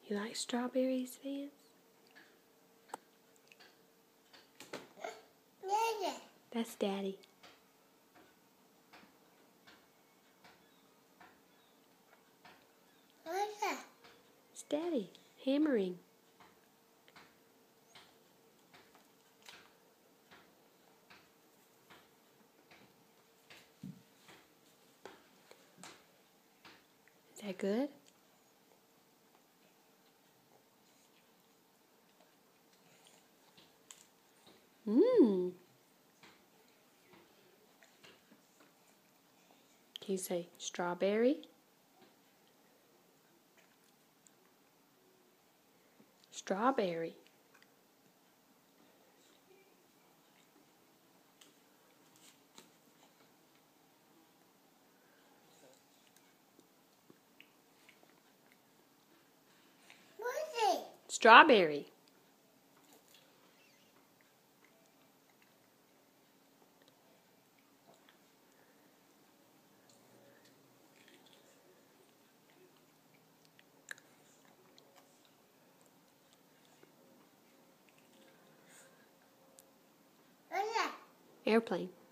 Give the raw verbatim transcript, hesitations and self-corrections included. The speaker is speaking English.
You like strawberries, Vance? Daddy. That's Daddy. What's that? It's Daddy hammering. Is that good? Mmm. Can you say strawberry? Strawberry. What's it? Strawberry. What's that? Airplane.